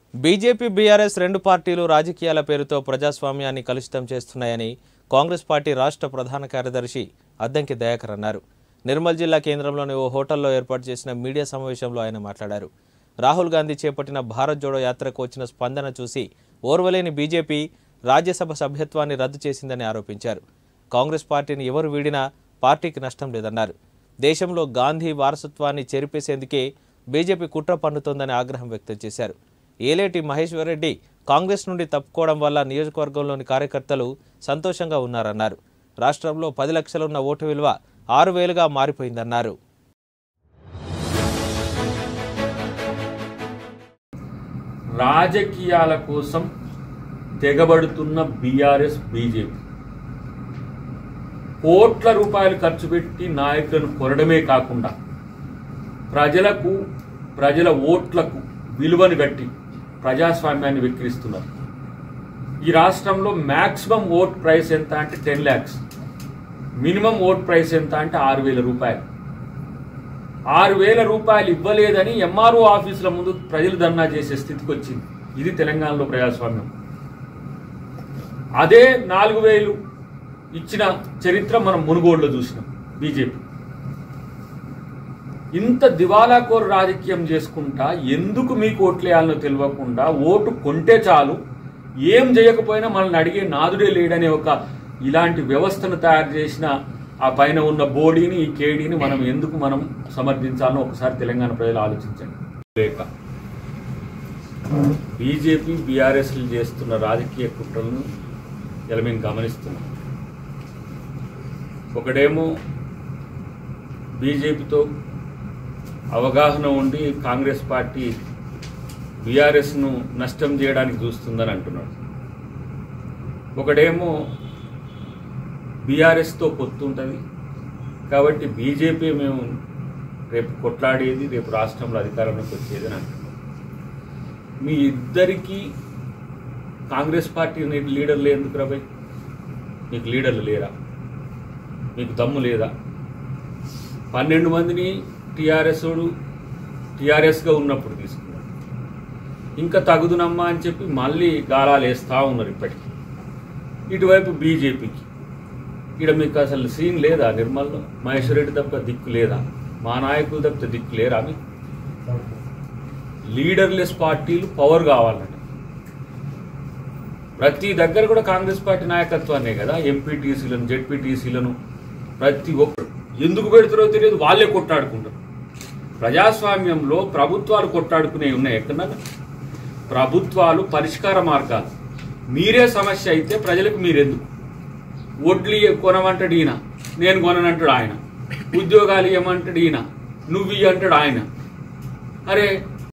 BJP BRS రెండు పార్టీలు రాజకీయాల పేరుతో ప్రజాస్వామ్యాన్ని కలుషితం చేస్తున్నాయని కాంగ్రెస్ పార్టీ రాష్ట్ర ప్రధాన కార్యదర్శి అద్దంకి దయాకర్ అన్నారు. నిర్మల్ జిల్లా కేంద్రంలోని ఓ హోటల్లో ఏర్పాటు చేసిన మీడియా సమావేశంలో ఆయన మాట్లాడారు. రాహుల్ గాంధీ చేపట్టిన భారత్ జోడో యాత్రకు వచ్చిన స్పందన చూసి ఓర్వలేని బీజేపీ రాజ్యసభ సభ్యత్వాన్ని రద్దు చేసిందని ఆరోపించారు. కాంగ్రెస్ పార్టీని ఎవరు వీడినా పార్టీకి నష్టం లేదన్నారు. దేశంలో గాంధీ వారసత్వాన్ని చెరిపేసేందుకే బీజేపీ కుట్ర పన్నుతోందని ఆగ్రహం వ్యక్తం చేశారు. ఏలేటి మహేశ్వర్ రెడ్డి కాంగ్రెస్ నుండి తప్పుకోవడం వల్ల నియోజకవర్గంలోని కార్యకర్తలు సంతోషంగా ఉన్నారన్నారు. రాష్ట్రంలో 10 లక్షలున్న ఓటు విలువ 6,000గా మారిపోయిందన్నారు. రాజకీయాల కోసం తెగబడుతున్న బీఆర్ఎస్ బీజేపీ కోట్ల రూపాయలు ఖర్చు పెట్టి నాయకులను కొనడమే కాకుండా ప్రజల ఓట్లకు విలువను గట్టి ప్రజాస్వామ్యాన్ని విక్రిస్తున్నారు. ఈ రాష్ట్రంలో మ్యాక్సిమం ఓట్ ప్రైస్ ఎంత అంటే 10 lakhs, మినిమం ఓట్ ప్రైస్ ఎంత అంటే 6,000 రూపాయలు. 6,000 రూపాయలు ఇవ్వలేదని ఎంఆర్ఓ ఆఫీసుల ముందు ప్రజలు ధర్నా చేసే స్థితికి వచ్చింది. ఇది తెలంగాణలో ప్రజాస్వామ్యం. అదే 4,000 ఇచ్చిన చరిత్ర మనం మునుగోడులో చూసినాం. బీజేపీ ఇంత దివాలాకోరు రాజకీయం చేసుకుంటా ఎందుకు మీకు ఓట్లేయాలనో తెలియకుండా ఓటు కొంటే చాలు, ఏం చేయకపోయినా మనల్ని అడిగే నాదుడే లేడనే ఒక ఇలాంటి వ్యవస్థను తయారు చేసిన ఆ పైన ఉన్న బోడీని, ఈ కేడీని మనం సమర్థించాలని ఒకసారి తెలంగాణ ప్రజలు ఆలోచించండి. లేక బీజేపీ బీఆర్ఎస్లు చేస్తున్న రాజకీయ కుట్రలను ఇలా మేము గమనిస్తున్నాం. ఒకడేమో బీజేపీతో అవగాహన ఉండి కాంగ్రెస్ పార్టీ బీఆర్ఎస్ను నష్టం చేయడానికి చూస్తుందని అంటున్నాడు. ఒకడేమో బీఆర్ఎస్తో పొత్తుంటుంది కాబట్టి బీజేపీ మేము రేపు కొట్లాడేది, రేపు రాష్ట్రంలో అధికారంలోకి వచ్చేది అని అంటున్నాడు. మీ ఇద్దరికీ కాంగ్రెస్ పార్టీ లీడర్లు ఎందుకు రాబాయ్? మీకు లీడర్లు లేరా? మీకు దమ్ము లేదా? 12 మందిని టీఆర్ఎస్గా ఉన్నప్పుడు తీసుకున్నారు. ఇంకా తగుదునమ్మా అని చెప్పి మళ్ళీ గాలాలు వేస్తూ ఉన్నారు. ఇప్పటికీ ఇటువైపు బీజేపీకి ఇక్కడ మీకు అసలు సీన్ లేదా? నిర్మల్లో మహేశ్వర్ రెడ్డి తప్ప దిక్కు లేదా? మా నాయకులు తప్పితే దిక్కు లేరా? మీకు లీడర్లెస్ పార్టీలు పవర్ కావాలంట. ప్రతి దగ్గర కూడా కాంగ్రెస్ పార్టీ నాయకత్వాన్నే కదా, ఎంపీటీసీలను, జెడ్పీటీసీలను ప్రతి ఒక్కరు ఎందుకు పెడతారో తెలియదు, వాళ్ళే కొట్టాడుకుంటారు. ప్రజాస్వామ్యంలో ప్రభుత్వాలు కొట్టాడుకునే ఉన్నాయి. ఎక్కడన్నా ప్రభుత్వాలు పరిష్కార మార్గాలు. మీరే సమస్య అయితే ప్రజలకు మీరెందుకు? వడ్లు కొనమంటాడు ఈయన, నేను కొననంటాడు ఆయన. ఉద్యోగాలు ఇవ్వమంటాడు ఈయన, నువ్వు ఇయ్యంటాడు ఆయన. అరే